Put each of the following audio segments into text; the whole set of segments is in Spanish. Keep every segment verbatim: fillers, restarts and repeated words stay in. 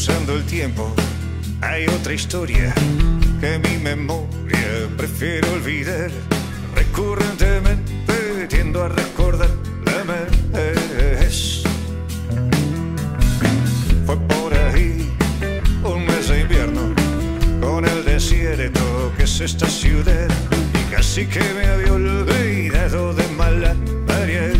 cruzando el tiempo, hay otra historia que mi memoria prefiero olvidar. Recurrentemente tiendo a recordar la vez. Fue por ahí un mes de invierno, con el desierto que es esta ciudad, y casi que me había olvidado de mala variar.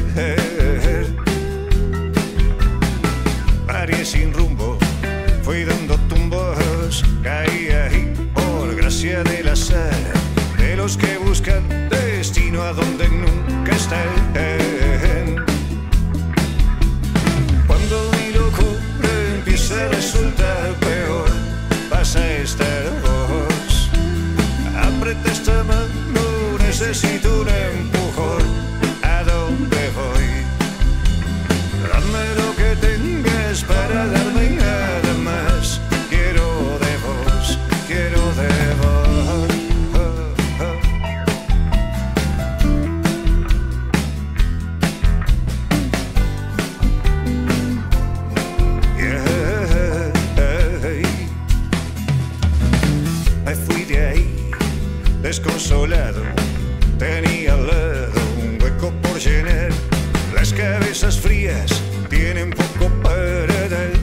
Varié sin rumbo, fui dando tumbos, caí ahí por gracia del azar, de los que buscan destino a donde nunca están. Cuando mi locura empieza a resultar peor, vas a estar vos. Aprieta esta mano, necesito un empujón. ¿A dónde voy? Dame lo que tengas para darme nada más. Quiero de vos, quiero de vos. Oh, oh. Yeah. Me fui de ahí desconsolado, tenía al lado un hueco por llenar. Las cabezas frías tienen poco para dar.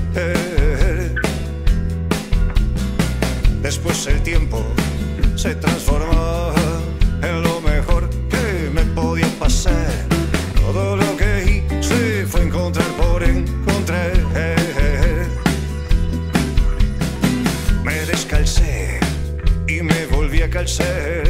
Después el tiempo se transformó en lo mejor que me podía pasar. Todo lo que hice fue encontrar por encontrar. Me descalcé y me volví a calzar.